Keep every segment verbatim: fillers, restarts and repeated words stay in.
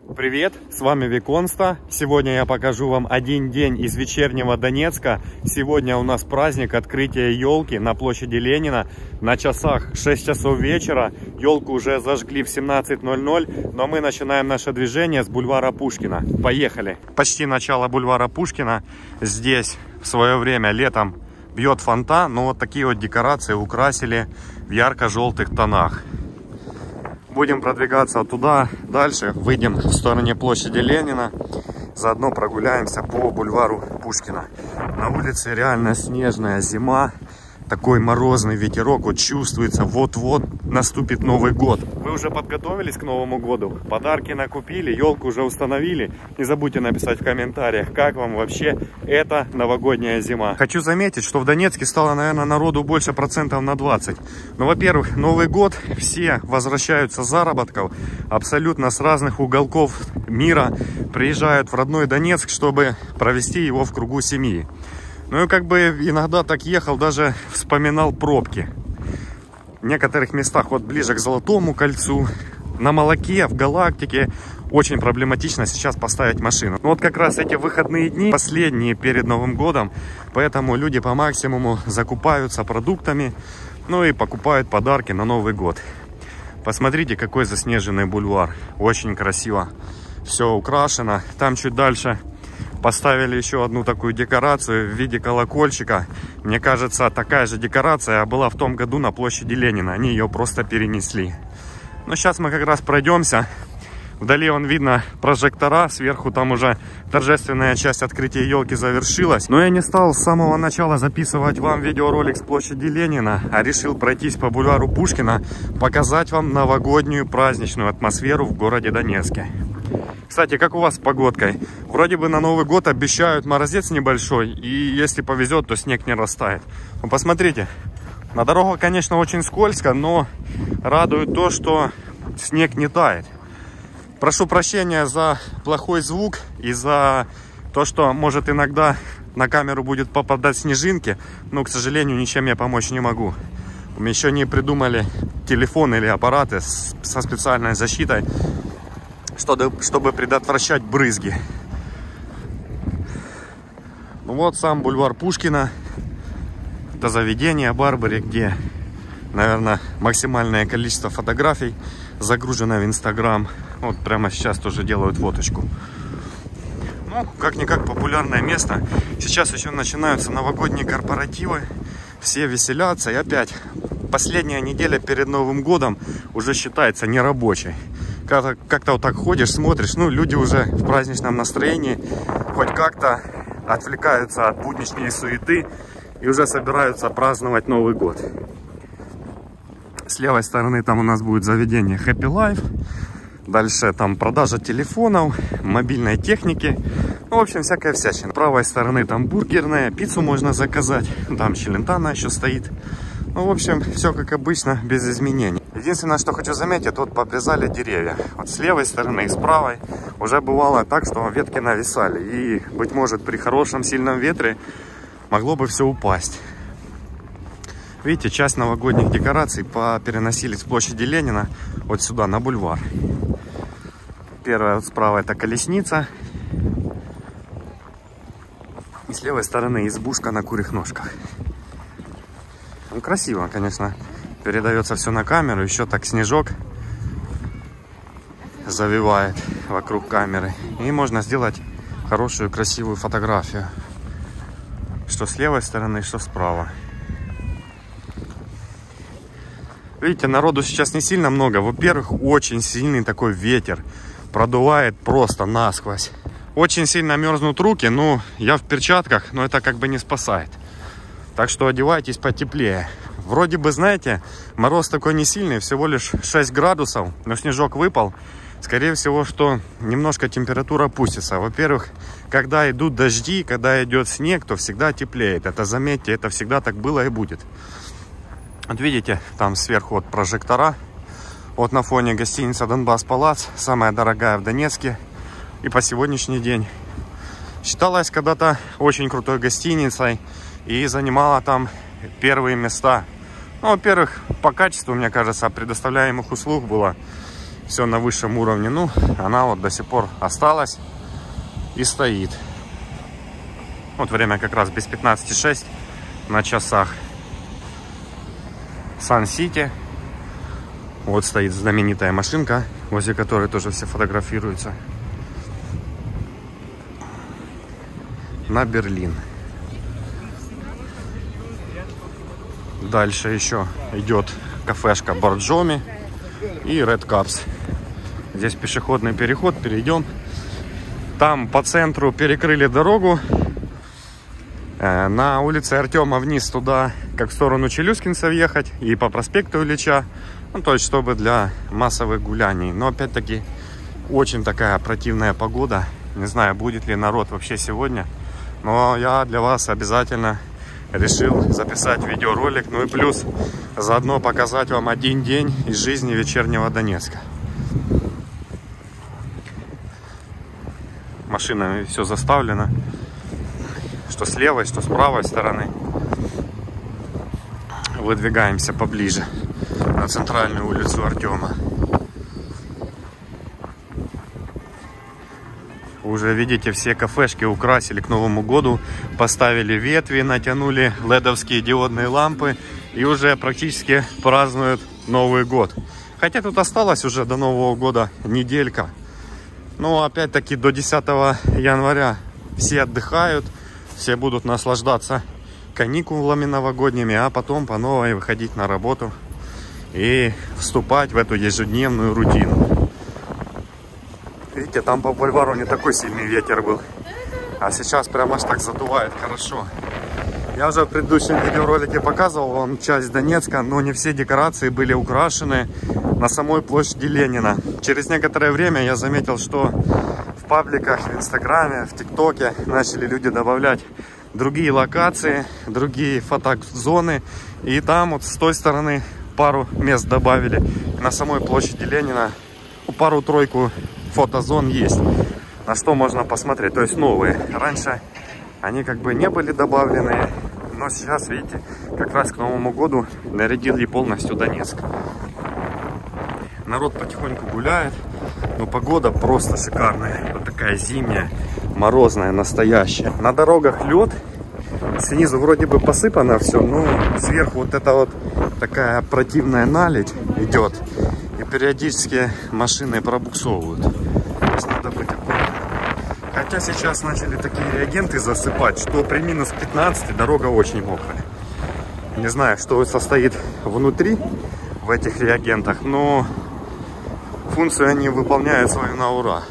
Привет, с вами Виконста. Сегодня я покажу вам один день из вечернего Донецка. Сегодня у нас праздник открытия елки на площади Ленина. На часах шесть часов вечера. Елку уже зажгли в семнадцать ноль ноль, но мы начинаем наше движение с бульвара Пушкина. Поехали! Почти начало бульвара Пушкина. Здесь в свое время летом бьет фонтан, но вот такие вот декорации украсили в ярко-желтых тонах. Будем продвигаться туда дальше, выйдем в сторону площади Ленина, заодно прогуляемся по бульвару Пушкина. На улице реально снежная зима, такой морозный ветерок, вот чувствуется, вот-вот наступит Новый год. Вы уже подготовились к Новому году? Подарки накупили, елку уже установили? Не забудьте написать в комментариях, как вам вообще эта новогодняя зима. Хочу заметить, что в Донецке стало, наверное, народу больше процентов на двадцать. Ну, во-первых, Новый год, все возвращаются с заработков, абсолютно с разных уголков мира приезжают в родной Донецк, чтобы провести его в кругу семьи. Ну и как бы иногда так ехал, даже вспоминал пробки. В некоторых местах, вот ближе к Золотому кольцу, на Молоке, в Галактике, очень проблематично сейчас поставить машину. Ну вот как раз эти выходные дни, последние перед Новым годом, поэтому люди по максимуму закупаются продуктами, ну и покупают подарки на Новый год. Посмотрите, какой заснеженный бульвар, очень красиво все украшено. Там чуть дальше поставили еще одну такую декорацию в виде колокольчика. Мне кажется, такая же декорация была в том году на площади Ленина. Они ее просто перенесли. Но сейчас мы как раз пройдемся. Вдали вон видно прожектора. Сверху там уже торжественная часть открытия елки завершилась. Но я не стал с самого начала записывать вам видеоролик с площади Ленина, а решил пройтись по бульвару Пушкина, показать вам новогоднюю праздничную атмосферу в городе Донецке. Кстати, как у вас с погодкой? Вроде бы на Новый год обещают морозец небольшой, и если повезет, то снег не растает. Ну, посмотрите, на дорогах, конечно, очень скользко, но радует то, что снег не тает. Прошу прощения за плохой звук и за то, что, может, иногда на камеру будет попадать снежинки, но, к сожалению, ничем я помочь не могу. Мы еще не придумали телефон или аппараты со специальной защитой, чтобы предотвращать брызги. Ну вот сам бульвар Пушкина. Это заведение Барбари, где, наверное, максимальное количество фотографий загружено в Инстаграм. Вот прямо сейчас тоже делают фоточку. Ну, как-никак популярное место. Сейчас еще начинаются новогодние корпоративы. Все веселятся. И опять, последняя неделя перед Новым годом уже считается нерабочей. Как-то как-то вот так ходишь, смотришь, ну, люди уже в праздничном настроении, хоть как-то отвлекаются от будничной суеты и уже собираются праздновать Новый год. С левой стороны там у нас будет заведение Happy Life. Дальше там продажа телефонов, мобильной техники. Ну, в общем, всякая всячина. С правой стороны там бургерная, пиццу можно заказать. Там Челентано еще стоит. Ну, в общем, все как обычно, без изменений. Единственное, что хочу заметить, тут пообрезали деревья. Вот с левой стороны и с правой уже бывало так, что ветки нависали. И, быть может, при хорошем сильном ветре могло бы все упасть. Видите, часть новогодних декораций переносили с площади Ленина вот сюда, на бульвар. Первая вот справа — это колесница. И с левой стороны избушка на курьих ножках. Ну, красиво, конечно. Передается все на камеру. Еще так снежок завивает вокруг камеры. И можно сделать хорошую, красивую фотографию. Что с левой стороны, что справа. Видите, народу сейчас не сильно много. Во-первых, очень сильный такой ветер. Продувает просто насквозь. Очень сильно мерзнут руки. Ну, я в перчатках, но это как бы не спасает. Так что одевайтесь потеплее. Вроде бы, знаете, мороз такой не сильный, всего лишь шесть градусов, но снежок выпал. Скорее всего, что немножко температура опустится. Во-первых, когда идут дожди, когда идет снег, то всегда теплеет. Это, заметьте, это всегда так было и будет. Вот видите, там сверху вот прожектора. Вот на фоне гостиница Донбасс Палац, самая дорогая в Донецке. И по сегодняшний день считалась когда-то очень крутой гостиницей и занимала там первые места. Ну, во-первых, по качеству, мне кажется, предоставляемых услуг было все на высшем уровне. Ну, она вот до сих пор осталась и стоит. Вот время как раз без пятнадцати шесть на часах. Сан-Сити. Вот стоит знаменитая машинка, возле которой тоже все фотографируются. На Берлин. Дальше еще идет кафешка Борджоми и Red Caps. Здесь пешеходный переход, перейдем. Там по центру перекрыли дорогу. На улице Артема вниз туда, как в сторону Челюскинцев ехать, и по проспекту Ильича. Ну, то есть, чтобы для массовых гуляний. Но, опять-таки, очень такая противная погода. Не знаю, будет ли народ вообще сегодня. Но я для вас обязательно решил записать видеоролик. Ну и плюс, заодно показать вам один день из жизни вечернего Донецка. Машинами все заставлено. Что с левой, что с правой стороны. Выдвигаемся поближе на центральную улицу Артема. Уже видите, все кафешки украсили к Новому году. Поставили ветви, натянули ледовские диодные лампы. И уже практически празднуют Новый год. Хотя тут осталось уже до Нового года неделька. Но опять-таки до десятого января все отдыхают. Все будут наслаждаться каникулами новогодними, а потом по новой выходить на работу и вступать в эту ежедневную рутину. Видите, там по бульвару не такой сильный ветер был, а сейчас прямо аж так задувает хорошо. Я уже в предыдущем видеоролике показывал вам часть Донецка, но не все декорации были украшены на самой площади Ленина. Через некоторое время я заметил, что в пабликах, в Инстаграме, в ТикТоке начали люди добавлять другие локации, другие фотозоны. И там вот с той стороны пару мест добавили. На самой площади Ленина пару-тройку фотозон есть, на что можно посмотреть. То есть новые. Раньше они как бы не были добавлены, но сейчас, видите, как раз к Новому году нарядили полностью Донецк. Народ потихоньку гуляет, но погода просто шикарная. Вот такая зимняя, морозная, настоящая. На дорогах лед, снизу вроде бы посыпано все, но сверху вот эта вот такая противная наледь идет. И периодически машины пробуксовывают. Здесь надо быть аккуратным. Хотя сейчас начали такие реагенты засыпать, что при минус пятнадцати дорога очень мокрая. Не знаю, что состоит внутри в этих реагентах, но функцию они выполняют свою на ура.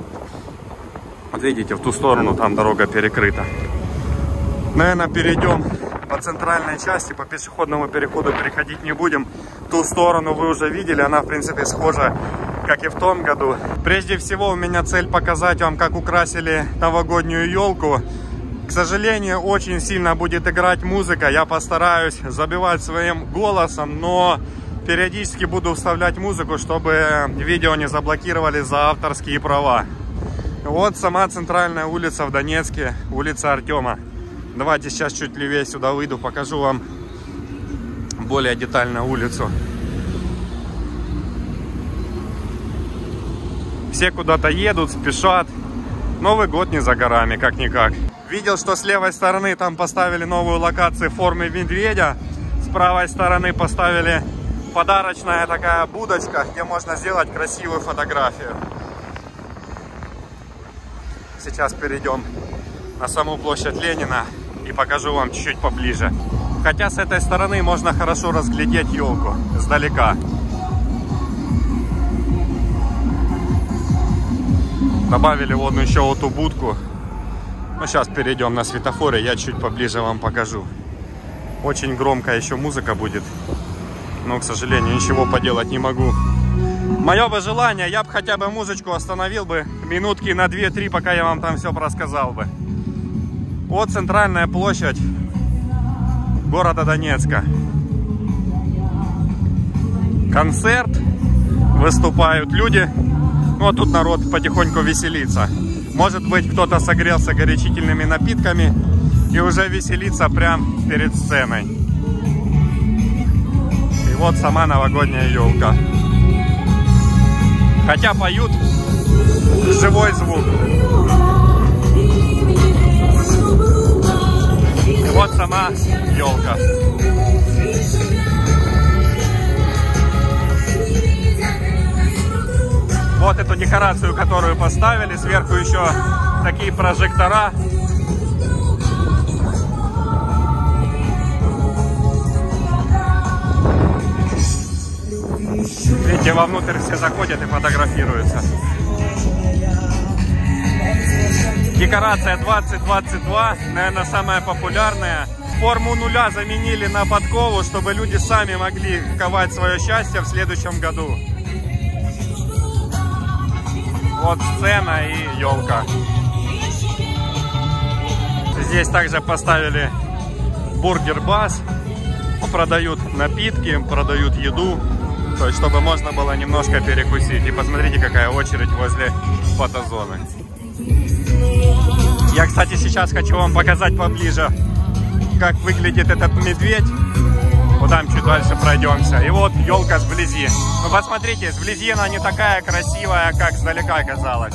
Вот видите, в ту сторону там дорога перекрыта. Наверное, перейдем по центральной части, по пешеходному переходу переходить не будем. Ту сторону вы уже видели, она в принципе схожа, как и в том году. Прежде всего у меня цель показать вам, как украсили новогоднюю елку. К сожалению, очень сильно будет играть музыка. Я постараюсь забивать своим голосом, но периодически буду вставлять музыку, чтобы видео не заблокировали за авторские права. Вот сама центральная улица в Донецке, улица Артема. Давайте сейчас чуть левее сюда выйду, покажу вам более детально улицу. Все куда-то едут, спешат. Новый год не за горами, как-никак. Видел, что с левой стороны там поставили новую локацию в форме медведя. С правой стороны поставили подарочная такая будочка, где можно сделать красивую фотографию. Сейчас перейдем на саму площадь Ленина и покажу вам чуть-чуть поближе. Хотя с этой стороны можно хорошо разглядеть елку сдалека. Добавили вон еще вот эту будку. Ну, сейчас перейдем на светофоре, я чуть поближе вам покажу. Очень громкая еще музыка будет. Но, к сожалению, ничего поделать не могу. Мое бы желание, я бы хотя бы музычку остановил бы минутки на две-три, пока я вам там все рассказал бы. Вот центральная площадь города Донецка. Концерт, выступают люди. Ну, а тут народ потихоньку веселится. Может быть, кто-то согрелся горячительными напитками и уже веселится прямо перед сценой. И вот сама новогодняя елка. Хотя поют живой звук. И вот сама елка. Вот эту декорацию, которую поставили, сверху еще такие прожектора. Видите, вовнутрь все заходят и фотографируются. Декорация двадцать двадцать два, наверное, самая популярная. Форму нуля заменили на подкову, чтобы люди сами могли ковать свое счастье в следующем году. Вот сцена и елка. Здесь также поставили бургер-бас. Продают напитки, продают еду. То есть, чтобы можно было немножко перекусить. И посмотрите, какая очередь возле фотозоны. Я, кстати, сейчас хочу вам показать поближе, как выглядит этот медведь. Вот там чуть дальше пройдемся. И вот елка сблизи. Ну, посмотрите, сблизи она не такая красивая, как сдалека казалось.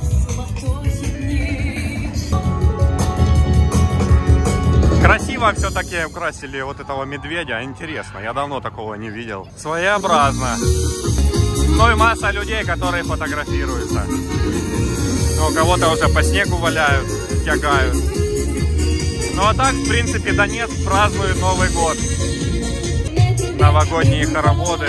Красиво все-таки украсили вот этого медведя. Интересно, я давно такого не видел. Своеобразно. Ну и масса людей, которые фотографируются. Ну, кого-то уже по снегу валяют, тягают. Ну а так, в принципе, Донецк празднует Новый год. Новогодние хороводы.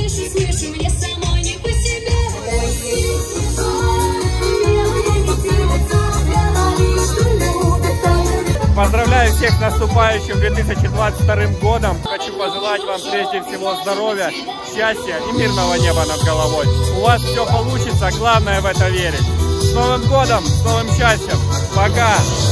Поздравляю всех с наступающим две тысячи двадцать вторым годом. Хочу пожелать вам прежде всего здоровья, счастья и мирного неба над головой. У вас все получится, главное в это верить. С Новым годом, с новым счастьем. Пока!